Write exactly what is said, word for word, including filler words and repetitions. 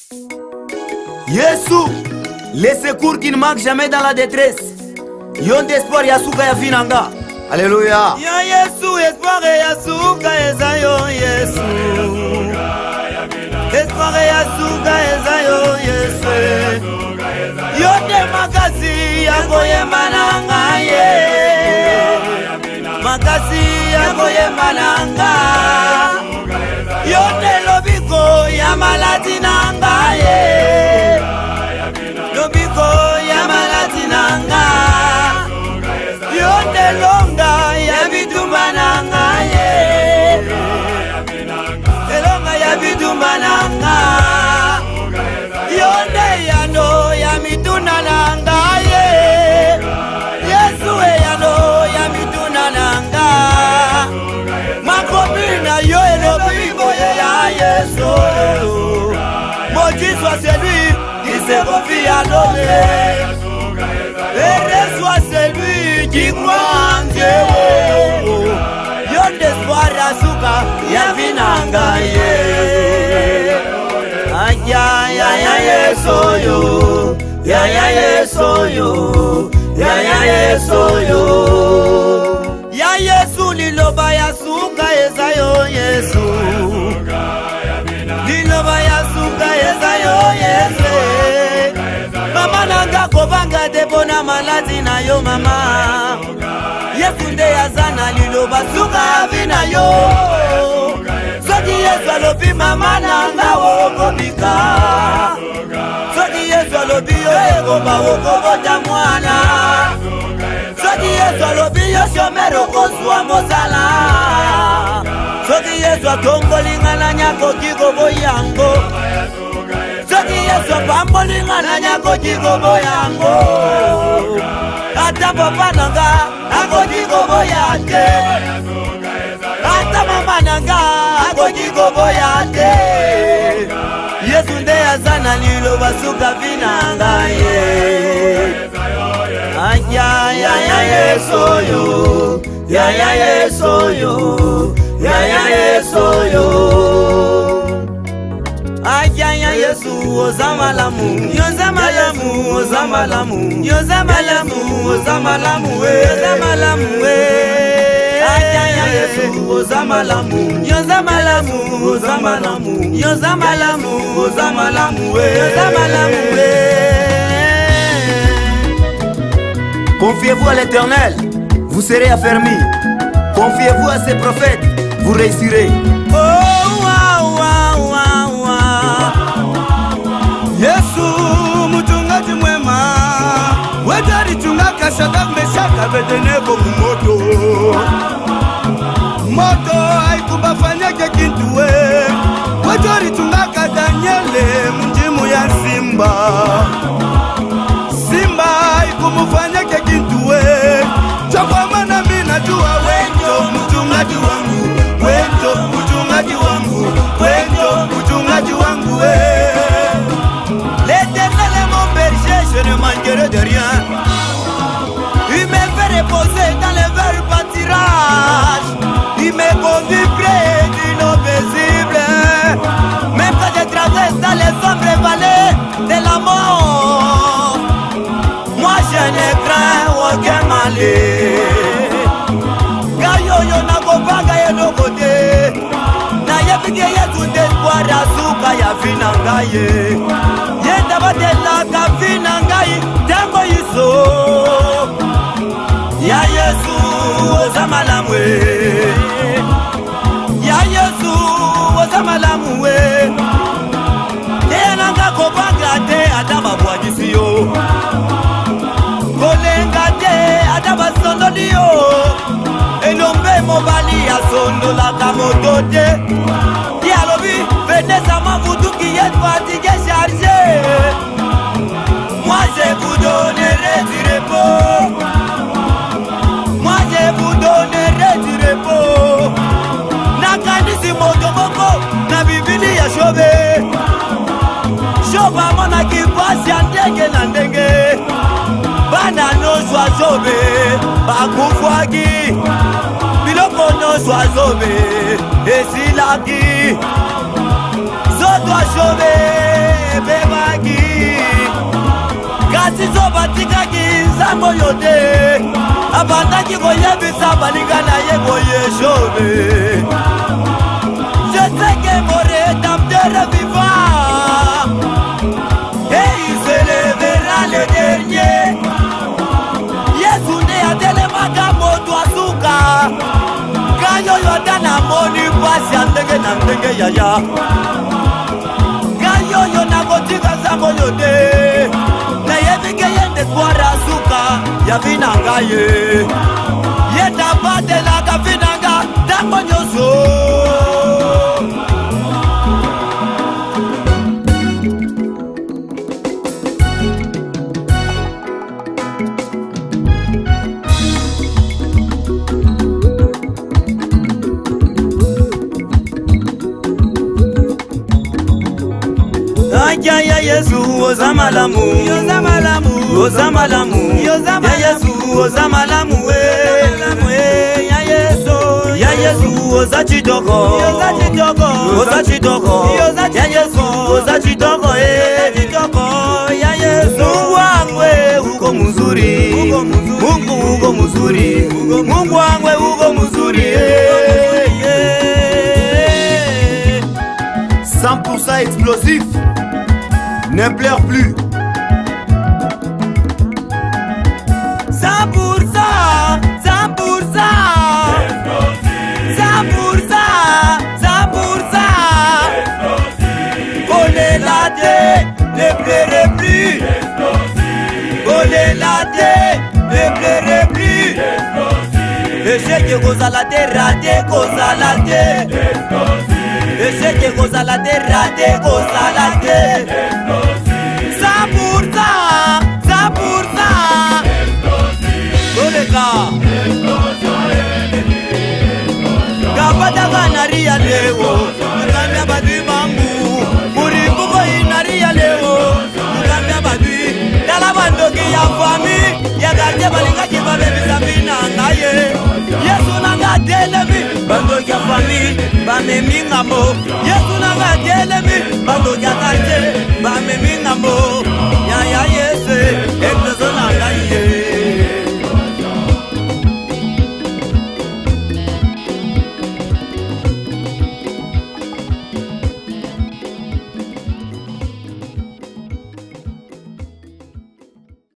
Yesu, les secours qui ne manquent jamais dans la détresse. Yon d'espoir yasuka ya vinanga. Alléluia. Ya Yesu, espoir yasuka ezayo Yesu. Espoir yasuka ezayo Yesu. Yote makasi yako yemananga ye. Makasi yako yemananga. Yote lobiko ya malati nanga ye. Lobiko ya malati nanga. Yote longa ya bitumba nanga ye. Elonga ya bitumba nanga. Yote yano ya mituna nanga ye. Yesu yano ya mituna nanga. Makopina yo elobibo ya Yesu. Maudit soit celui qui se confie à l'homme. Heureux soit celui qui croit en Dieu. Yon d'espoir yasuka ya vinanga ye. Aya ya ya Yesu yo, ya ya Yesu yo, ya ya Yesu yo. Ya Yesu liloba yasuka ezayo Yesu. Liloba yasuka ezayo Yesu. Mama nanga kobanga debona maladi na yo mama. Yesu nde yazana liloba suka vina yo. Soki Yesu alobi mama nanga wokobika. Soki Yesu alobi yo ekoba wokobota mwana. Soki Yesu alobi yo shomero kozwa mosala. Soki Yesu atombolinga na nyako kikobo yango. Soki Yesu apambolinga na nyako kikobo yango. Ata papa nanga ako kikobo yate. Ata mama nanga ako kikobo yate. Yesu nde yazana liloba suka vinanga ye. Aya ya ya Yesu yo, ya ya Yesu yo, ya ya Yesu yo. Aya ya Yesu ozamalamu, yozamalamu, ozamalamu, yozamalamu, ozamalamu, yozamalamu. Aya ya Yesu ozamalamu, yozamalamu, ozamalamu, yozamalamu, ozamalamu, yozamalamu. Confiez-vous à l'Éternel, vous serez affermis. Confiez-vous à ses prophètes, vous réussirez. Oh, wow, wow, wow, wow. Yesu mchungaji mwema, wetari chungaka Shadraka Meshaki Abednego kumoto. Moto haikubafanyake kintu we. Wetari chungaka Daniele mjimu ya simba. Simba haikumufanyake kintu we. Chokwa mana mina jua wendo mchungaji wangu. Wendo mchungaji wangu. Wendo mchungaji wangu we. L'Éternel est mon berger, je ne manquerai de rien. Il me fait reposer dans les verts pâtirages. Il me conduit près d'une eau paisible. Même quand je traverse dans les sombres vallées de la mort, moi je ne crains aucun malheur. Gayo yo na kopanga yelo kote. Na yepike yetu d'espoir asuka ya vinanga ye. Yenda batela ka vinanga ye. Tembo yiso. Ya Yesu ozamalamu we. Ya Yesu ozamalamu we. Tenanga kopanga te adaba bwadisi yo. Kolenga te adaba sondoli yo. Elombe mobali ya sondola kamoto te. Dialobi venez à moi vous tous qui êtes fatigués chargés. Moi je vous donnerai du repos. Moi je vous donnerai du repos. Nakanisi moto moko na bibili ya shobe. Shoba mona kipasi ya ndenge na ndenge. Bana no shobe bakufwaki. Biloko no shobe esilaki. Zoto shobe Sizo batikaki nzambo yo te abandaki koyebisa balinga na ye boye chauve. Je sais que mon rédempteur est vivant et il se lèvera le dernier. Yesu ne atelemaka moto asuka kanyo yoda na moni pasi andenge na ndenge yaya kanyo yo na kotika nzambo yo te na yebike yende kwara asuka ya vinanga ye yenda batelaka vinanga tango nyoso. Ya ya Yesu ozamalamu ozamalamu ozamalamu ya Yesu ozamalamu ya Yesu ya Yesu ozachitoko ozachitoko ozachitoko ya Yesu ozachitoko ya Yesu. Mungu wangu uko mzuri, Mungu uko mzuri, Mungu wangu uko mzuri. cent pour cent explosif. Ne pleure plus. cent pour cent, cent pour cent, cent pour cent, cent pour cent. Coller la tête, ne pleurez plus. Coller la tête, ne pleurez plus. Essaye que vous allez rater, vous allez. Essaye que vous allez rater, vous allez. cent pour cent, cent pour cent. Oleka Kapata kanaria leo Mukambia badui mangu Muribuko inaria leo Mukambia badui Dala bandoki ya fami Ya garje balinga kiba bebi sabina ngaye Yesu nanga delemi Bandoki ya fami Bame mingambo Yesu nanga delemi Bandoki ya garje Bame mingambo Ya ya ye